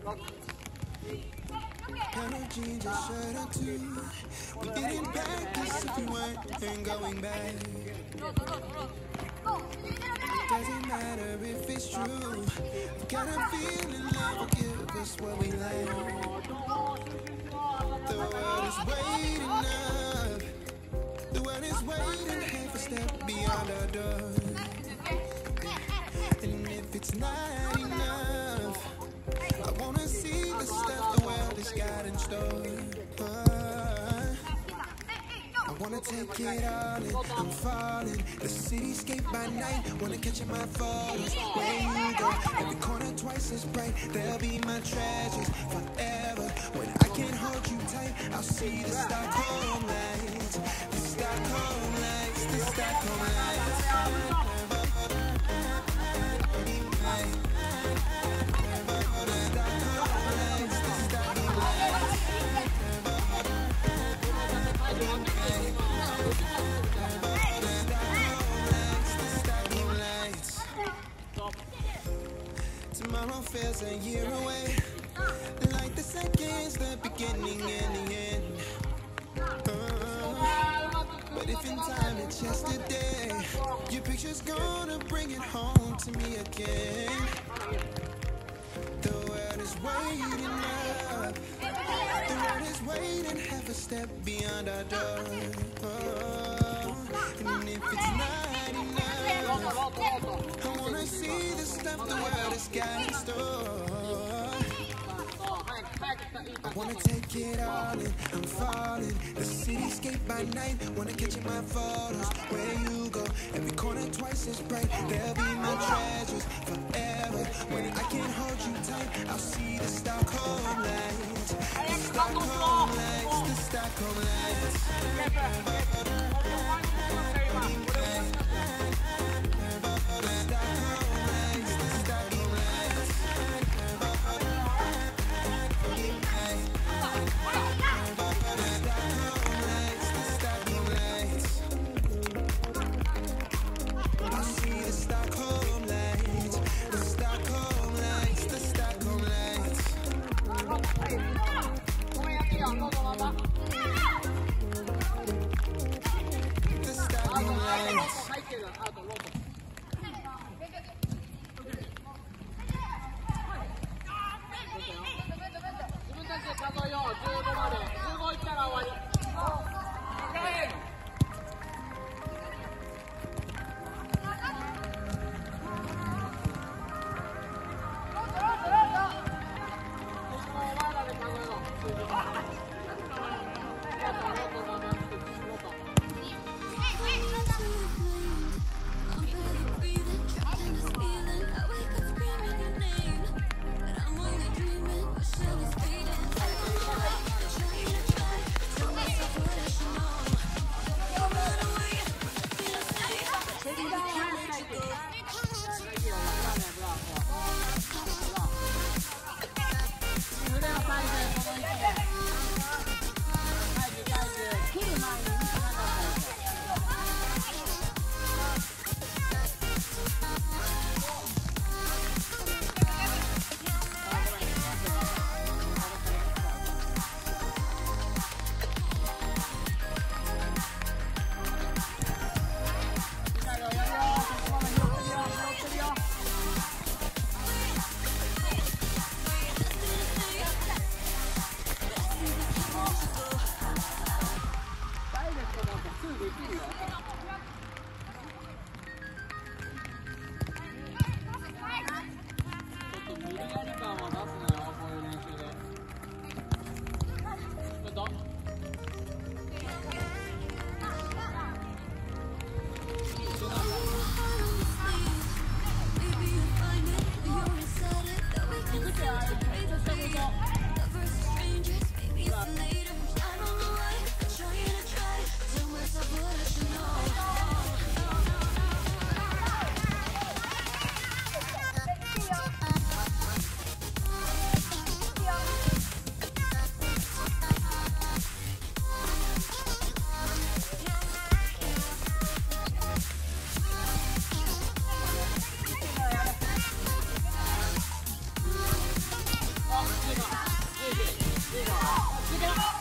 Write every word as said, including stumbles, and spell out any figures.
Energy just shirt or two. We getting back as if we weren't and going back. Doesn't matter if it's true. We gotta feel in love will give us what we like. The world is waiting up. The world is waiting half a step beyond our door. And if it's not enough, I wanna see the stuff the world has got in store. Uh, I wanna take it all in, I'm falling. The cityscape by night, wanna catch in my photos. Where you go, every corner twice as bright. They'll be my treasures forever. When I can't hold you tight, I'll see the Stockholm lights. The Stockholm lights, the Stockholm lights. Tomorrow feels a year away, like the seconds, the beginning and the end. Uh, but if in time it's yesterday, your picture's gonna bring it home to me again. The world is waiting up, the world is waiting half a step beyond our door. Oh, and if it's not enough, I wanna see the stuff the world has got in store. I wanna take it all in, I'm falling. The cityscape by night, wanna catch in my photos. Where you go, every corner twice as bright. They'll be my treasures forever. When I can't hold you tight, I'll see the Stockholm lights. The Stockholm lights, the Stockholm lights. Later, I don't know why, I'm trying to try, tell myself what I should know. よ。